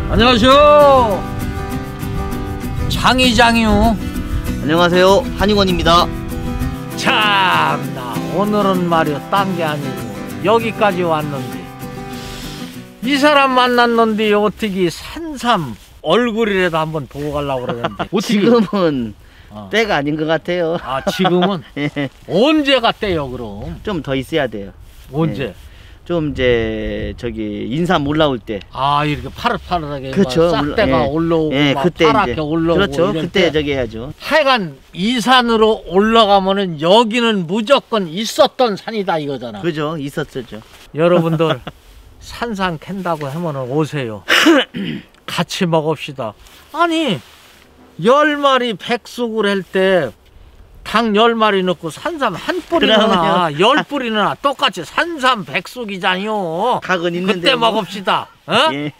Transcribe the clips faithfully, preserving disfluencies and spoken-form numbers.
안녕하세요. 장이장이요. 안녕하세요. 한의원입니다. 참나 오늘은 말이요 딴 게 아니고 여기까지 왔는데 이 사람 만났는데 어떻게 산삼 얼굴이라도 한번 보고 가려고 그러는데 지금은 어. 때가 아닌 것 같아요. 아 지금은? 예. 언제가 때요 그럼? 좀 더 있어야 돼요. 언제? 예. 좀 이제 저기 인삼 올라올 때. 아 이렇게 파릇파릇하게 그렇죠. 싹대가 예. 올라오고 예, 막 그때 파랗게 이제. 올라오고 그렇죠. 이럴 그때 때. 저기 해야죠. 하여간 이 산으로 올라가면은 여기는 무조건 있었던 산이다 이거잖아. 그죠. 있었죠. 여러분들 산삼 캔다고 하면은 오세요. 같이 먹읍시다. 아니 열 마리 백숙을 할 때 닭 열 마리 넣고 산삼 한 뿌리나 열 뿌리나 똑같이 산삼 백숙이잖요. 닭은 있는데 그때 뭐. 먹읍시다. 어? 예.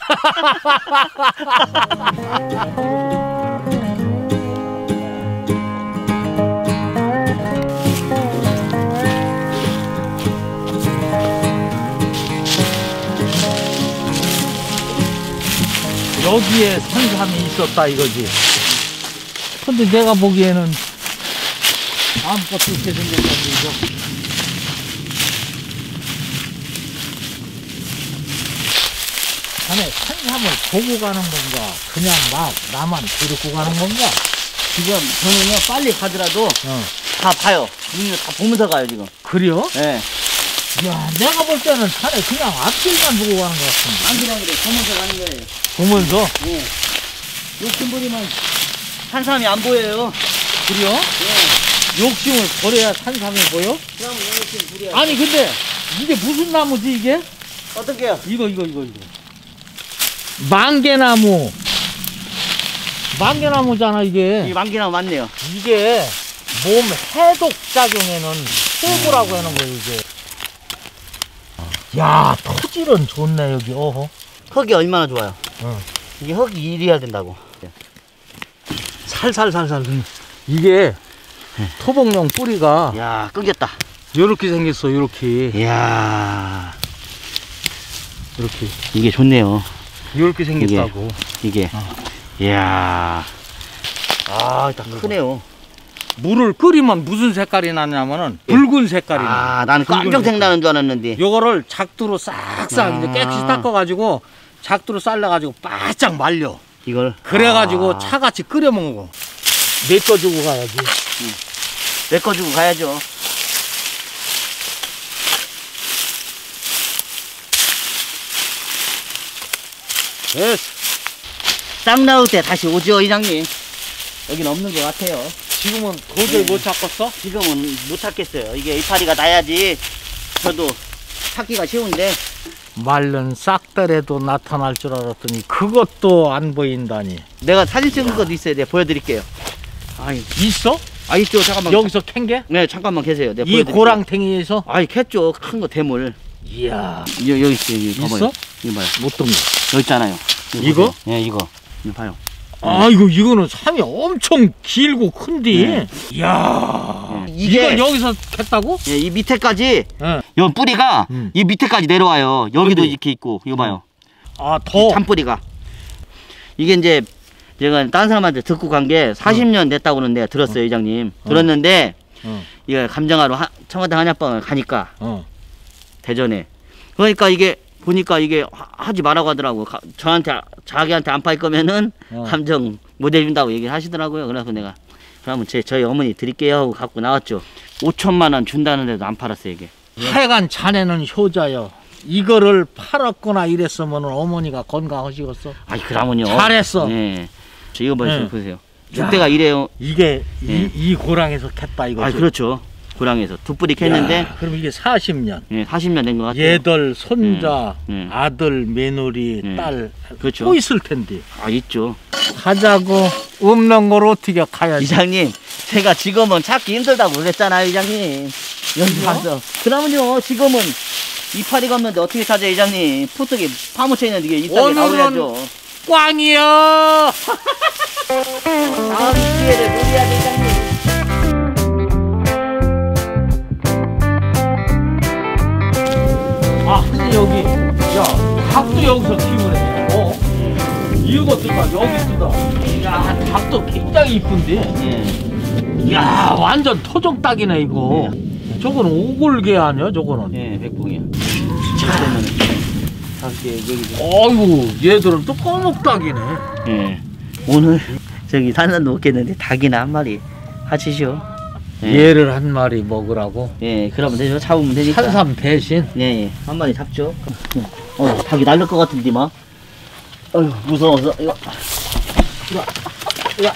여기에 산삼이 있었다 이거지. 근데 내가 보기에는 아무것도 이렇게 생겼던데 이거. 자네 산삼을 보고 가는 건가? 그냥 막 나만 데리고 가는 건가? 지금 저는요 빨리 가더라도 어. 다 봐요. 눈으로 다 보면서 가요 지금. 그래요? 예. 야, 내가 볼 때는 자네 그냥 앞길만 보고 가는 것 같은데. 안 그래 안 그래 보면서 가는 거예요. 보면서? 예. 욕심 부리면 산삼이 안 보여요. 그래요? 예. 욕심을 버려야 산삼이 보여? 그러면 욕심 부려. 아니 근데 이게 무슨 나무지 이게? 어떻게요? 이거 이거 이거 이거 만개나무. 만개나무잖아 이게. 이 만개나무 맞네요. 이게 몸 해독 작용에는 최고라고 하는 거예요 이게. 야 토질은 좋네 여기. 어허. 흙이 얼마나 좋아요. 어. 이게 흙이 일해야 된다고. 살살살살. 이게 토복용 뿌리가 야 끊겼다. 요렇게 생겼어 요렇게. 이야 요렇게 이게 좋네요. 요렇게 생겼다고. 이게 어. 이야 아 일단 크네요. 물을 끓이면 무슨 색깔이 나냐면은 붉은 색깔이 나. 아 나는 깜짝색 나는 줄 알았는데. 요거를 작두로 싹싹 아. 이제 깨끗이 닦아가지고 작두로 쌀라가지고 바짝 말려. 이걸 그래가지고 아. 차같이 끓여 먹고 메꿔주고 가야지. 메꿔주고 가야죠. 됐어. 싹 나올 때 다시 오죠 이장님. 여긴 없는 것 같아요. 지금은 도저히 네. 못 찾겠어? 지금은 못 찾겠어요. 이게 이파리가 나야지 저도 찾기가 쉬운데. 말른 싹달에도 나타날 줄 알았더니 그것도 안 보인다니. 내가 사진 찍은 것도 있어요. 내가 보여드릴게요. 아이 있어? 아 있죠. 잠깐만. 여기서 캔 게? 네 잠깐만 계세요. 내가 이 보여드릴게요. 고랑탱이에서? 아이 캤죠. 큰 거 대물. 이야. 여, 여기 있어요. 여기 있어? 봐봐요. 이거 봐요. 못懂거. 여기 있잖아요. 이거? 예, 네, 이거. 이거 봐요. 아 이거 이거는 삼이 엄청 길고 큰디. 네. 이야. 네. 이게- 이걸 여기서 캤다고? 예, 이 밑에까지 예. 요 뿌리가 음. 이 밑에까지 내려와요. 여기도 어디? 이렇게 있고 이거 봐요. 아 더. 잔뿌리가. 이게 이제 제가 다른 사람한테 듣고 간 게 사십 년 됐다고는 내가 들었어요, 이장님. 어. 들었는데 어. 이거 감정하러 하, 청와대 한약방을 가니까 어. 대전에. 그러니까 이게 보니까 이게 하, 하지 말라고 하더라고. 가, 저한테 자기한테 안 팔 거면은 어. 감정 못 해준다고 얘기를 하시더라고요. 그래서 내가 그러면 제 저희 어머니 드릴게요 하고 갖고 나왔죠. 오천만 원 준다는데도 안 팔았어요 이게. 하여간 자네는 효자여. 이거를 팔았거나 이랬으면 어머니가 건강하시겠어. 아이 그러면요. 잘했어. 네. 저 이거 보세요. 네. 보세요. 죽대가 이래요. 이게 네. 이, 이 고랑에서 캤다 이거지. 아 그렇죠. 고랑에서 두 뿌리 캤는데 야, 그럼 이게 사십 년. 예, 사십 년 된 것 같아요. 얘들 손자, 네. 네. 아들, 며느리, 네. 딸, 그렇죠. 또 있을 텐데. 아 있죠. 가자고. 없는 걸 어떻게 가야지. 이장님, 제가 지금은 찾기 힘들다고 그랬잖아요, 이장님. 여기 가서. 그러면요, 지금은 이파리 갔는데 어떻게 찾아요, 이장님? 푸떡이 파묻혀 있는데 이게 이따가 나오야죠. 꽝이야. 다음 기회를 노려야 돼, 이장님. 아, 근데 여기, 야, 닭도 여기서 키우네. 어? 이것도 봐 여기 있다. 야 닭도 굉장히 이쁜데. 예. 야 완전 토종닭이네 이거. 저거는 오골개 아니야 저거는? 예, 백봉이야. 그러면 닭게 여기. 어이구 얘들은 또 꺼먹닭이네. 예. 오늘 저기 산산도 먹겠는데 닭이나 한 마리 하시죠. 예. 얘를 한 마리 먹으라고. 예, 그러면 되죠. 잡으면 되니까. 산삼 대신. 예, 예. 한 마리 잡죠. 어, 닭이 날릴 것 같은데 막. 어휴, 무서워서 이거. 이거. 이거.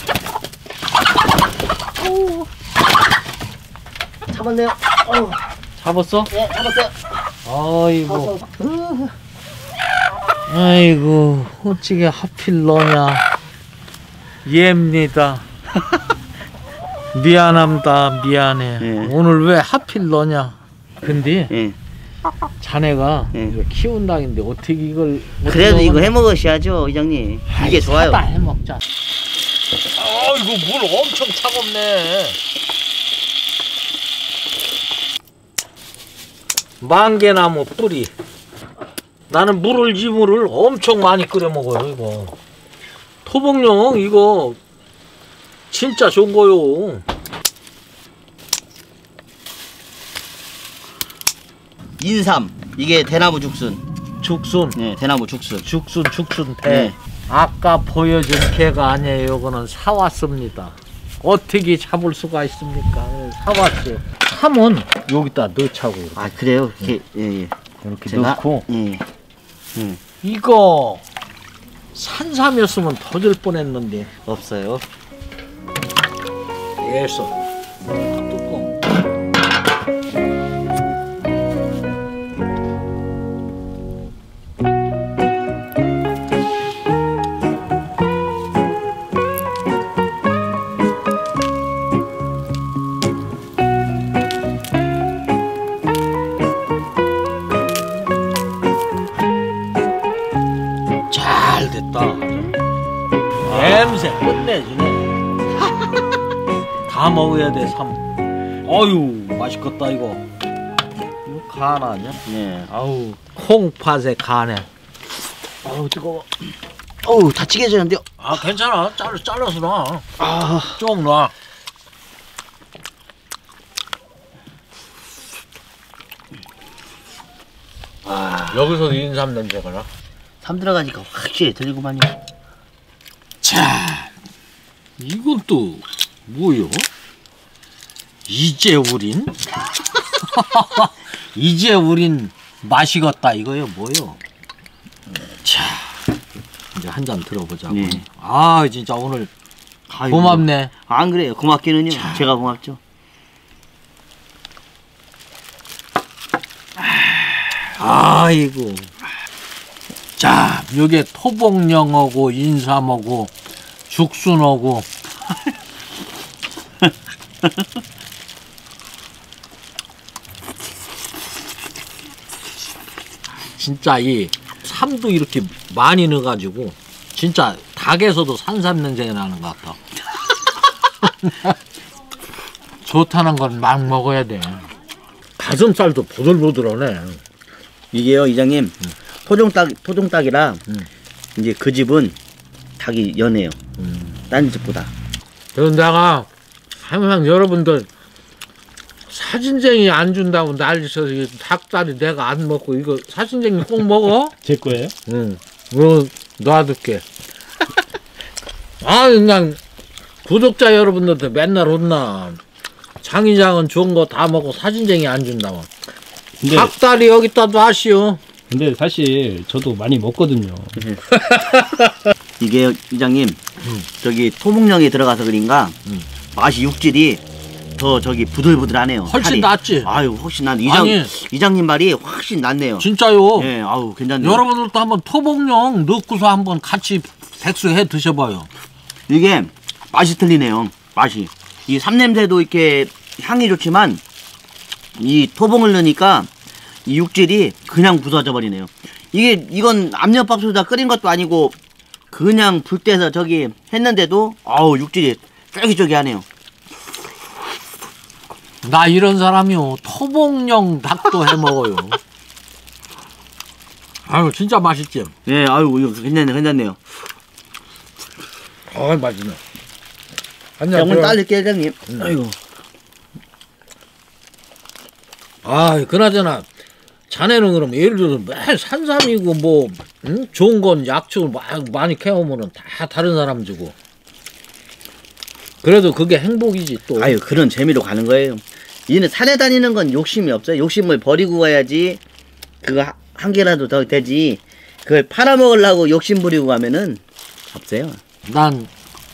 오. 잡았네요. 어휴. 잡았어? 예, 잡았어요. 아이고. 어. 아이고 어찌게 하필 너냐. 얘입니다. 미안합니다 미안해. 예. 오늘 왜 하필 너냐. 근데 예. 자네가 예. 이거 키운 닭인데 어떻게 이걸 그래도 이거 해 먹으셔야죠, 이장님. 이게 좋아요. 사다 해 먹자. 아이고 물 엄청 차갑네. 만개나무 뿌리. 나는 물을 이 물을 엄청 많이 끓여 먹어요 이거. 토복용 이거 진짜 좋은 거요. 인삼. 이게 대나무 죽순. 죽순. 예, 대나무 죽순. 죽순 죽순 대. 네. 아까 보여준 개가 아니에요. 이거는 사왔습니다. 어떻게 잡을 수가 있습니까? 사왔어요. 삼은 여기다 넣자고 이렇게, 아, 그래요? 이렇게, 예, 예. 이렇게 제가- 넣고. 예. 음, 이거 산삼이었으면 터질 뻔했는데 없어요. 예서 뚜껑. 잘 됐다. 냄새 끝내주네. 다 먹어야 돼 삼. 어유 맛있겠다 이거. 이거 간 아니야? 예. 아우 콩팥에 간에. 아우, 뜨거워. 어우, 다치게 되는데요. 아 괜찮아. 잘 잘라서 놔. 아, 좀 놔. 아. 여기서 인삼 냄새가 나. 삼 들어가니까 확실히 들리구만요. 자, 이건 또 뭐요? 이제 우린 이제 우린 마시겠다 이거요 뭐요? 자, 이제 한 잔 들어보자고. 네. 아 진짜 오늘 아이고. 고맙네. 안 그래요. 고맙기는요. 자. 제가 고맙죠. 아이고. 자, 요게 토복령하고 인삼하고 죽순하고 진짜 이 삼도 이렇게 많이 넣어가지고 진짜 닭에서도 산삼 냄새가 나는 것 같아. 좋다는 건 막 먹어야 돼. 가슴살도 보들보들하네. 이게요, 이장님. 토종닭, 토종닭이라 음. 이제 그 집은 닭이 연해요. 음. 딴 집보다. 그래서 내가 항상 여러분들 사진쟁이 안 준다고 난리쳐서 이 닭다리 내가 안 먹고 이거 사진쟁이 꼭 먹어? 제 거예요? 응. 이거 놔둘게. 아 그냥 구독자 여러분들한테 맨날 혼나. 장이장은 좋은 거 다 먹고 사진쟁이 안 준다고. 근데 닭다리 여기다 놔시오. 근데 사실 저도 많이 먹거든요. 이게 이장님, 음. 저기 토목령이 들어가서 그런가 음. 맛이 육질이 더 저기 부들부들하네요. 훨씬 살이. 낫지. 아유, 훨씬 낫. 이장 아니. 이장님 말이 훨씬 낫네요. 진짜요. 예, 아우 괜찮네요. 여러분들도 한번 토복령 넣고서 한번 같이 백수해 드셔봐요. 이게 맛이 틀리네요. 맛이 이 삼냄새도 이렇게 향이 좋지만 이 토봉을 넣으니까 이 육질이 그냥 부서져 버리네요. 이게 이건 압력밥솥에다 끓인 것도 아니고 그냥 불 떼서 저기 했는데도 아우 육질이 쫄깃쫄깃하네요. 나 이런 사람이요. 토복령 닭도 해 먹어요. 아유 진짜 맛있지. 예, 아유 이거 괜찮네, 괜찮네요. 아, 맛있네. 자, 오늘 딸릴게 회장님. 음. 아이고. 아, 그나저나 자네는 그럼 예를 들어서 매 산삼이고 뭐 응? 좋은 건 약초를 막 많이 캐오면은 다 다른 사람 주고. 그래도 그게 행복이지 또. 아유, 그런 재미로 가는 거예요. 얘는 산에 다니는 건 욕심이 없어요. 욕심을 버리고 가야지 그거 하- 한 개라도 더 되지. 그걸 팔아먹으려고 욕심 부리고 가면은 없어요. 난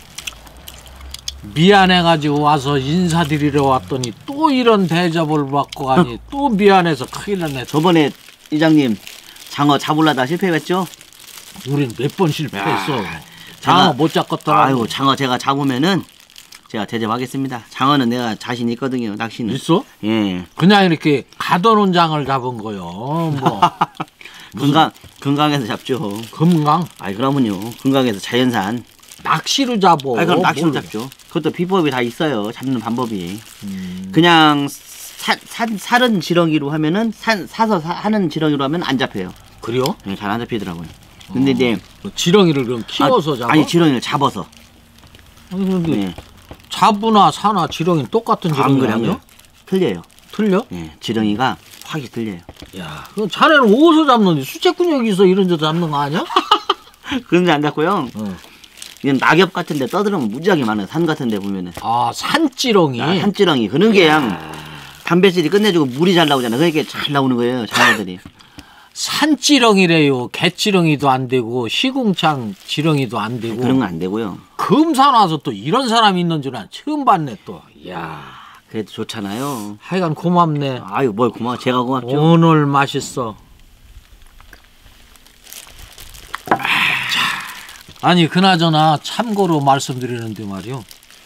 미안해가지고 와서 인사드리러 왔더니 또 이런 대접을 받고 가니 또 미안해서 큰일 났네. 저번에 이장님 장어 잡으려다 실패했죠? 우린 몇 번 실패했어. 야, 장어 제가- 못 잡겠더라. 아이고, 장어 제가 잡으면은 제가 대접하겠습니다. 장어는 내가 자신 있거든요. 낚시는. 있어? 예. 그냥 이렇게 가둬놓은 장을 잡은 거요. 뭐 건강 건강해서 잡죠. 금강 아이, 그러면요. 건강해서 자연산. 낚시로 잡어. 아이, 그럼 낚시로 뭘. 잡죠. 그것도 비법이 다 있어요. 잡는 방법이. 음. 그냥 사, 사, 살은 지렁이로 하면은 산, 사서 사, 하는 지렁이로 하면 안 잡혀요. 그래요? 예, 잘 안 잡히더라고요. 근데 이제 뭐 지렁이를 그럼 키워서 아, 잡아? 아니 지렁이를 잡아서. 아니, 근데 예. 잡으나 사나 지렁이는 똑같은 안 지렁이 그래요. 아니야? 틀려요. 틀려? 예, 지렁이가 확이 틀려요. 야, 그럼 자네는 어디서 잡는지 수채꾼역에서 이런 데 잡는 거 아니야? 그런데 안 잡고요. 어. 이건 낙엽 같은 데 떠들으면 무지하게 많아요. 산 같은 데 보면은. 아, 산지렁이. 아, 산지렁이. 그런 게 그냥 단백질이 끝내주고 물이 잘 나오잖아요. 그러니까 잘 나오는 거예요. 장어들이. 산지렁이래요. 개지렁이도 안 되고 시궁창 지렁이도 안 되고. 그런 건 안 되고요. 금산 와서 또 이런 사람이 있는 줄은 처음 봤네 또. 이야, 그래도 좋잖아요. 하여간 고맙네. 아유, 뭘 고마워. 제가 고맙죠. 오늘 맛있어. 아니, 그나저나 참고로 말씀드리는데 말이요.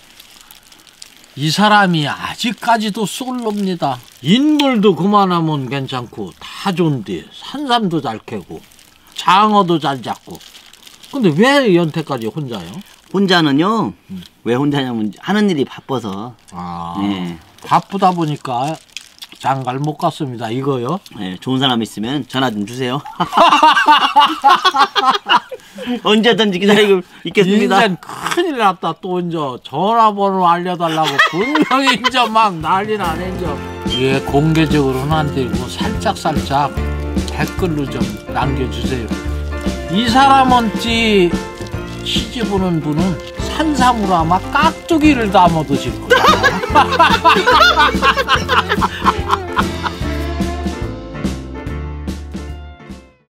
이 사람이 아직까지도 솔로입니다. 인물도 그만하면 괜찮고 다 좋은데 산삼도 잘 캐고 장어도 잘 잡고. 근데 왜 연태까지 혼자요? 혼자는요. 왜 혼자냐면 하는 일이 바빠서. 아, 예. 바쁘다 보니까 장가를 못 갔습니다. 이거요? 예, 좋은 사람 있으면 전화 좀 주세요. 언제든지 기다리고 있겠습니다. 인생 큰일 났다. 또 이제 전화번호 알려달라고 분명히 이제 막 난리 나네 이제. 예, 공개적으로는 안 되고 살짝 살짝 댓글로 좀 남겨주세요. 이 사람은 찌 시집오는 분은 산삼으로 아마 깍두기를 담아 드실 거야.